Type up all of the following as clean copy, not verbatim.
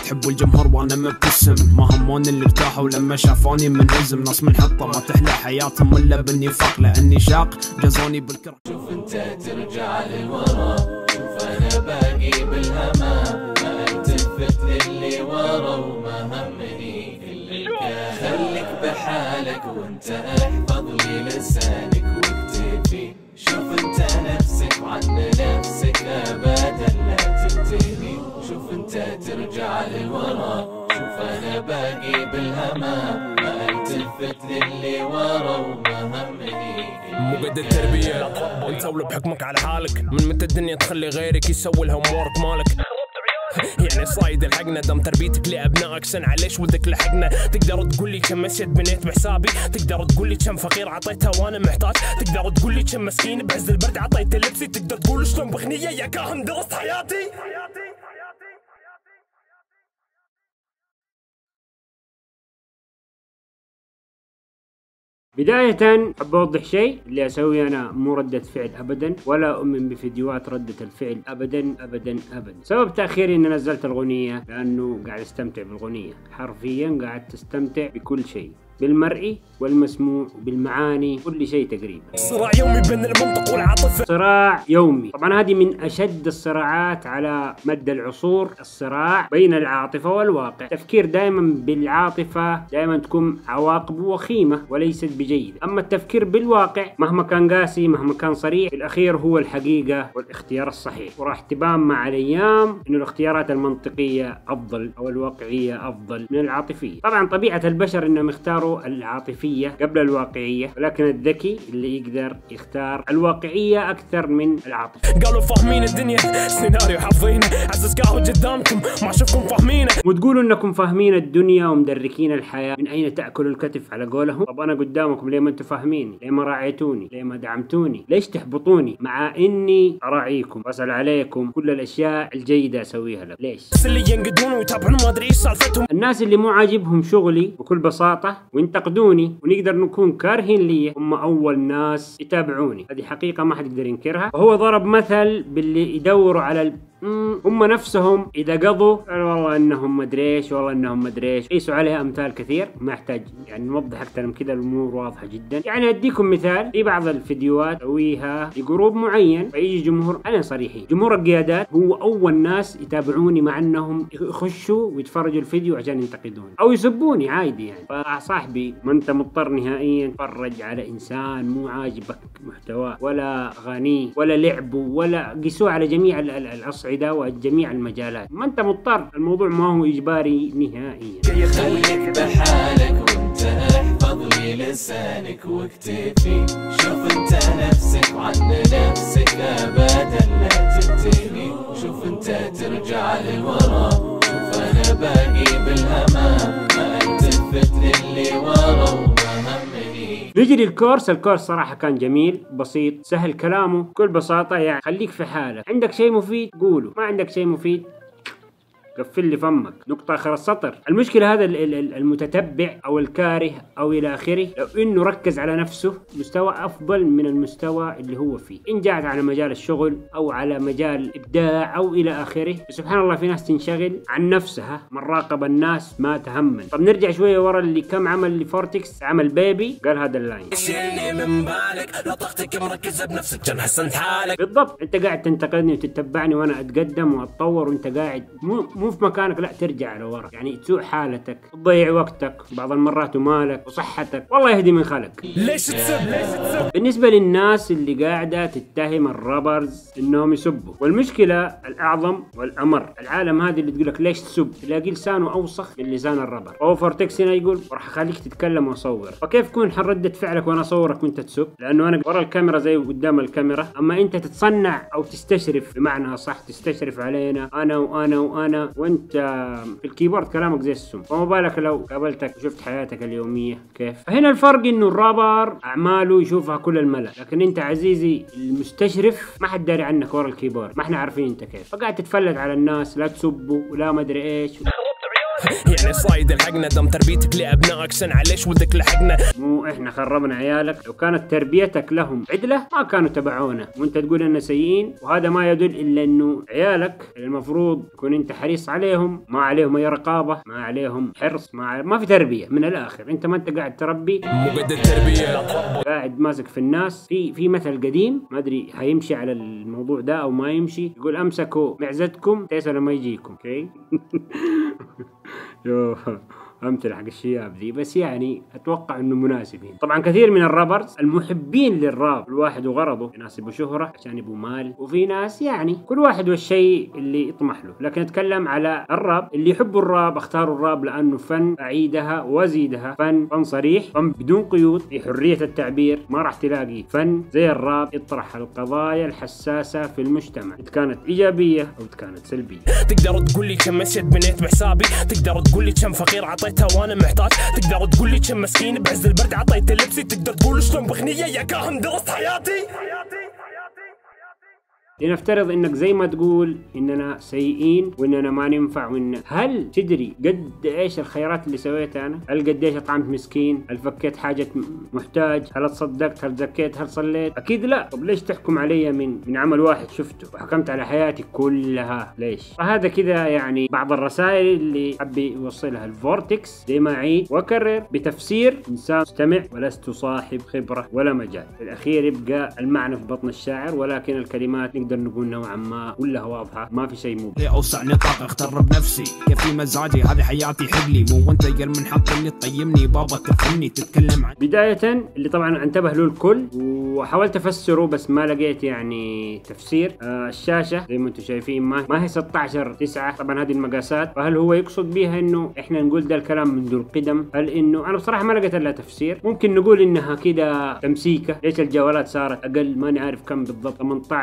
تحب الجمهور وانا مبتسم، ما همون اللي ارتاحوا لما شافوني منهزم. ناس من حطة ما تحلى حياتهم الا بالنفاق، لاني شاق جازوني بالكره. شوف انت ترجع للورا، شوف انا باقي بالهما، ما التفت للي ورا وما همني اللي كان. خليك بحالك وانت احفظ لي لسانك واكتفي، شوف انت نفسك وعن نفسك ابدا لا تنتهي. شوف انت ترجع للورا، شوف انا باقي بالهما، ما التفت للي ورا وما همني. مو قد التربية انت ولو بحكمك على حالك، من متى الدنيا تخلي غيرك يسوي الهوم وورك مالك؟ يعني صايد الحقنا دم تربيتك لابنائك سنة، ليش ولدك لحقنا؟ تقدر تقول لي كم مسيت بنيت بحسابي، تقدر تقول لي كم فقير عطيتها وانا محتاج، تقدر تقول لي كم مسكين بعز البرد عطيته لبسي، تقدر تقول شلون بغنية يا كاهن درست حياتي. بداية أبى أوضح شيء، اللي أسويه أنا مو ردة فعل أبدا، ولا أؤمن بفيديوهات ردة الفعل أبدا أبدا أبدا. سبب تأخيري إني نزلت الأغنية لأنه قاعد أستمتع بالأغنية، حرفيا قاعد تستمتع بكل شيء، بالمرئي والمسموع وبالمعاني، كل شيء تقريبا. صراع يومي بين المنطق والعاطفة، صراع يومي. طبعا هذه من أشد الصراعات على مدى العصور، الصراع بين العاطفة والواقع. التفكير دائما بالعاطفة دائما تكون عواقبه وخيمة وليست بجيدة، أما التفكير بالواقع مهما كان قاسي مهما كان صريح، في الأخير هو الحقيقة والاختيار الصحيح. وراح تبان مع الأيام إنه الاختيارات المنطقية أفضل أو الواقعية أفضل من العاطفية. طبعا طبيعة البشر إنهم يختاروا العاطفية قبل الواقعية، ولكن الذكي اللي يقدر يختار الواقعية أكثر من العاطفة. قالوا فاهمين الدنيا سيناريو حافظينه، عزز قهوة قدامكم ما اشوفكم فاهمينه، وتقولوا انكم فاهمين الدنيا ومدركين الحياة، من اين تأكل الكتف على قولهم. طب انا قدامكم ليه ما انتم فاهميني؟ ليه ما راعيتوني؟ ليه ما دعمتوني؟ ليش تحبطوني مع اني اراعيكم واسأل عليكم كل الاشياء الجيدة اسويها لكم؟ ليش؟ اللي ينقدون ويتابعون ما ادري ايش سالفتهم. الناس اللي مو عاجبهم شغلي بكل بساطة وينتقدوني ونقدر نكون كارهين لي، هم اول ناس يتابعوني. هذه حقيقة ما حد يقدر ينكرها. وهو ضرب مثل باللي يدوروا على هم نفسهم اذا قضوا قالوا والله انهم مدري ايش والله انهم مدري ايش، قيسوا عليها امثال كثير، ما يحتاج يعني نوضح اكثر من كذا، الامور واضحه جدا. يعني اديكم مثال، في بعض الفيديوهات اسويها لجروب معين فيجي جمهور، انا صريحين جمهور القيادات هو اول ناس يتابعوني، مع انهم يخشوا ويتفرجوا الفيديو عشان ينتقدوني او يسبوني عادي يعني. فصاحبي ما انت مضطر نهائيا تتفرج على انسان مو عاجبك محتواه ولا اغانيه ولا لعبه، ولا قيسوه على جميع الأصعدة وجميع المجالات، ما انت مضطر، الموضوع ما هو اجباري نهائيا. خليك بحالك وانت احفظ لي لسانك واكتفي، شوف انت نفسك وعن نفسك ابدا لا تنتهي. شوف انت ترجع للورا، شوف انا باقي بالهما، ما التفت للي ورا وما همني. نجي للكورس. الكورس صراحة كان جميل بسيط سهل كلامه بكل بساطة. يعني خليك في حالك، عندك شيء مفيد قوله، ما عندك شيء مفيد قفل لي فمك، نقطة آخر السطر. المشكلة هذا المتتبع أو الكاره أو إلى آخره، لو إنه ركز على نفسه مستوى أفضل من المستوى اللي هو فيه، إن جاءت على مجال الشغل أو على مجال إبداع أو إلى آخره. سبحان الله في ناس تنشغل عن نفسها، من راقب الناس ما تهمن. طب نرجع شوية ورا، اللي كم عمل لفورتكس، عمل بيبي قال هذا اللاين، شيلني من بالك لا طاقتك مركزة بنفسك كان حسنت حالك. بالضبط. أنت قاعد تنتقدني وتتبعني وأنا أتقدم وأتطور، وأنت قاعد مو في مكانك، لا ترجع لورا، يعني تسوء حالتك، تضيع وقتك بعض المرات ومالك وصحتك، والله يهدي من خلق. ليش تسب؟ بالنسبة للناس اللي قاعدة تتهم الرابرز انهم يسبوا، والمشكلة الاعظم والامر العالم هذه اللي تقولك ليش تسب، تلاقي لسانه اوسخ من لسان الرابر. هو فورتكس هنا يقول راح اخليك تتكلم واصور، فكيف تكون ردة فعلك وانا اصورك وانت تسب؟ لانه انا ورا الكاميرا زي قدام الكاميرا، اما انت تتصنع او تستشرف، بمعنى صح تستشرف علينا انا وانا وانا، وانت في الكيبورد كلامك زي السم، فما بالك لو قابلتك وشفت حياتك اليومية كيف. فهنا الفرق انه الرابر اعماله يشوفها كل الملأ، لكن انت عزيزي المستشرف ما حد داري عنك ورا الكيبورد، ما احنا عارفين انت كيف، فقاعد تتفلت على الناس، لا تسبوا ولا ما ادري ايش. يعني صايد الحقنا دم تربيتك لأبنائك سنة ليش ودك لحقنا. مو احنا خربنا عيالك، لو كانت تربيتك لهم عدلة ما كانوا تبعونا، وانت تقول اننا سيئين، وهذا ما يدل الا انه عيالك المفروض تكون انت حريص عليهم، ما عليهم اي رقابة، ما عليهم حرص، ما في تربية من الاخر. انت ما انت قاعد تربي، مو قد التربية، قاعد ماسك في الناس. في مثل قديم ما ادري هيمشي على الموضوع ده او ما يمشي، يقول امسكوا معزتكم تيسر لما يجيكم. اوكي امثل حق الشياب ذي، بس يعني اتوقع انه مناسبين. طبعا كثير من الرابرز المحبين للراب الواحد وغرضه، ناس يبوا شهرة عشان يبوا مال، وفي ناس يعني كل واحد والشيء اللي يطمح له. لكن اتكلم على الراب، اللي يحبوا الراب اختاروا الراب لانه فن، اعيدها وازيدها، فن صريح، فن بدون قيود، في حرية التعبير. ما راح تلاقي فن زي الراب يطرح القضايا الحساسة في المجتمع، إذا كانت ايجابية او كانت سلبية. تقدر تقول لي كم مسيت بنيت بحسابي، تقدر تقول لي كم فقير عطيتها وانا محتاج، تقدر تقول لي كم مسكين بعز البرد عطيت لبسي، تقدر تقول شلون بغنية يا كاهن درست حياتي. لنفترض انك زي ما تقول اننا سيئين واننا ما ننفع، هل تدري قد ايش الخيرات اللي سويتها انا؟ هل قد ايش اطعمت مسكين؟ هل فكيت حاجة محتاج؟ هل تصدقت؟ هل زكيت؟ هل صليت؟ اكيد لا. طب ليش تحكم علي من عمل واحد شفته وحكمت على حياتي كلها؟ ليش؟ فهذا كذا يعني بعض الرسائل اللي حبي يوصلها الفورتكس، زي ما اعيد واكرر بتفسير انسان مستمع ولست صاحب خبرة ولا مجال. في الاخير يبقى المعنى في بطن الشاعر، ولكن الكلمات نقدر نقول نوعا ما كلها واضحة، ما في شيء مو اوسع نطاق اختار بنفسي، كيفي مزاجي هذه حياتي حقلي، مو وانت قل من حق اللي تطيمني بابا تفهمني تتكلم عن. بداية اللي طبعا انتبه له الكل وحاولت افسره بس ما لقيت يعني تفسير. الشاشة زي ما انتم شايفين ما هي 16:9، طبعا هذه المقاسات. فهل هو يقصد بيها انه احنا نقول ده الكلام منذ القدم؟ هل انه انا بصراحة ما لقيت الا تفسير. ممكن نقول انها كده تمسيكة، ليش الجوالات صارت اقل ماني عارف كم بالضبط،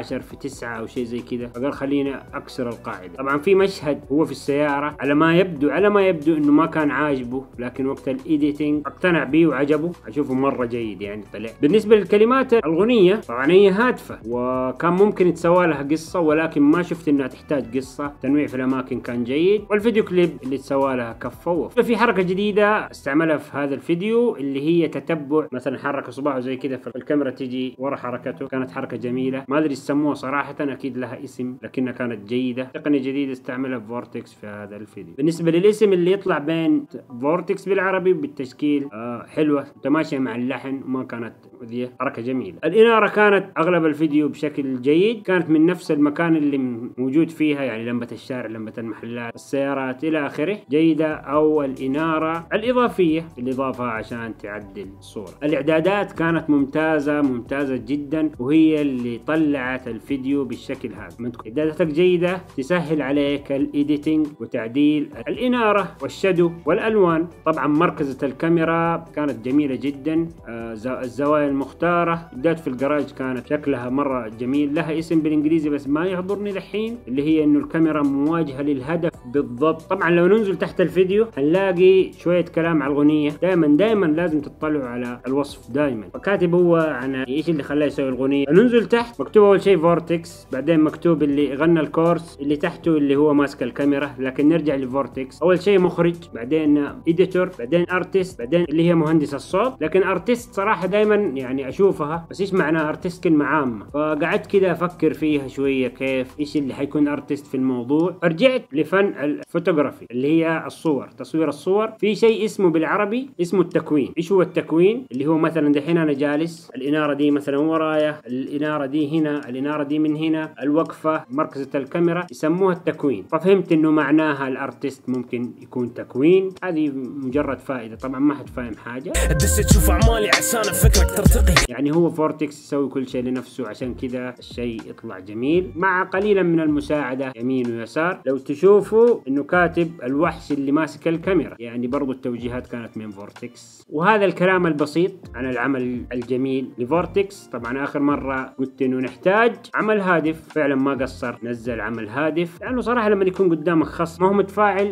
18:9 او شيء زي كذا، فقال خلينا اكسر القاعده. طبعا في مشهد هو في السياره على ما يبدو انه ما كان عاجبه، لكن وقت الايديتنج اقتنع به وعجبه، اشوفه مره جيد يعني طلع. بالنسبه للكلمات الاغنيه طبعا هي هادفه وكان ممكن يتسوى لها قصه، ولكن ما شفت انها تحتاج قصه. تنويع في الاماكن كان جيد، والفيديو كليب اللي تسوى لها كفه ووفى. في حركه جديده استعملها في هذا الفيديو اللي هي تتبع، مثلا حرك اصبعه زي كذا فالكاميرا تجي ورا حركته، كانت حركه جميله. ما ادري يسموها صراحه، اكيد لها اسم لكنها كانت جيده. تقنيه جديده استعملها فورتكس في هذا الفيديو. بالنسبه للاسم اللي يطلع بين فورتكس بالعربي بالتشكيل حلوه متماشيه مع اللحن وما كانت مؤذيه، حركه جميله. الاناره كانت اغلب الفيديو بشكل جيد، كانت من نفس المكان اللي موجود فيها، يعني لمبه الشارع، لمبه المحلات، السيارات الى اخره جيده، او الاناره الاضافيه اللي ضافها عشان تعدل الصوره. الاعدادات كانت ممتازه جدا، وهي اللي طلعت الفيديو بالشكل هذا. اعداداتك جيده تسهل عليك الايديتنج وتعديل الاناره والشادو والالوان. طبعا مركزة الكاميرا كانت جميله جدا، الزوايا المختاره، بدات في الجراج كانت شكلها مره جميل. لها اسم بالانجليزي بس ما يحضرني الحين، اللي هي انه الكاميرا مواجهه للهدف بالضبط. طبعا لو ننزل تحت الفيديو هنلاقي شويه كلام على الاغنيه. دائما لازم تطلعوا على الوصف دائما، فكاتب هو عن ايش اللي خلاه يسوي الاغنيه. ننزل تحت مكتوب اول شيء فورتكس، بعدين مكتوب اللي غنى الكورس، اللي تحته اللي هو ماسك الكاميرا. لكن نرجع لفورتكس، اول شيء مخرج، بعدين اديتور، بعدين ارتست، بعدين اللي هي مهندس الصوت. لكن ارتست صراحه دايما يعني اشوفها، بس ايش معنى ارتست؟ كلمه عامه. فقعدت كده افكر فيها شويه كيف ايش اللي حيكون ارتست في الموضوع. فرجعت لفن الفوتوغرافي اللي هي الصور، تصوير الصور. في شيء اسمه بالعربي اسمه التكوين. ايش هو التكوين؟ اللي هو مثلا دحين انا جالس، الاناره دي مثلا ورايا، الاناره دي هنا، الاناره دي من هنا، الوقفه، مركزة الكاميرا، يسموها التكوين. ففهمت انه معناها الارتست ممكن يكون تكوين. هذه مجرد فائده، طبعا ما حد فاهم حاجه. دست تشوف اعمالي عشان فكرك ترتقي. يعني هو فورتكس يسوي كل شيء لنفسه، عشان كذا الشيء يطلع جميل مع قليلا من المساعده يمين ويسار. لو تشوفوا انه كاتب الوحش اللي ماسك الكاميرا، يعني برضو التوجيهات كانت من فورتكس. وهذا الكلام البسيط عن العمل الجميل لفورتكس. طبعا اخر مره قلت انه نحتاج عمل هادف، فعلا ما قصر، نزل عمل هادف. لانه صراحه لما يكون قدامك خصم ما هو متفاعل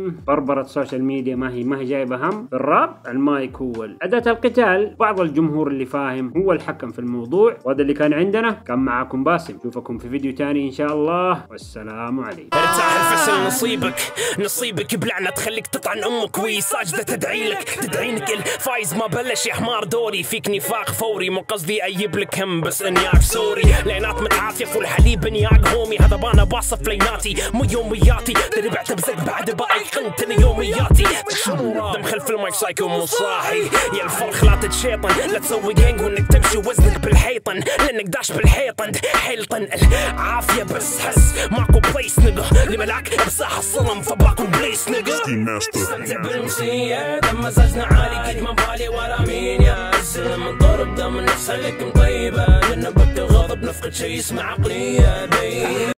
بربرة السوشيال ميديا ما هي جايبة هم. في الراب المايك هو أداة القتال. بعض الجمهور اللي فاهم هو الحكم في الموضوع. وهذا اللي كان عندنا. كان معكم باسم. اشوفكم في فيديو تاني ان شاء الله، والسلام عليكم. ارتاح الفشل نصيبك بلعنة تخليك تطعن امك وهي ساجدة تدعينك الفايز ما بلش يا حمار دوري. فيك نفاق فوري مو قصدي اجيب لك هم بس انياك سوري. لينات متعاطف والحليب انياك هومي. هذا بانا باصف ليناتي مو يومياتي. تربعت بزق بعد بايقنت انا يومياتي. دم خلف المايك سايكو مو صاحي. يا الفرخ لا تتشيطن لا تسوي جينج وانك تمشي وزنك بالحيطن لانك داش بالحيطن حيلطن العافية بس حس ماكو بليس نقه لملاك بساحة الصنم فباكو بليس نقه. استمتع بالمسية دم مزاجنا عالي كد ما بالي ولا مين يا عزم الضرب دم النفس لك مطيبة جنبك الغضب نفقد شي اسمه عقلية.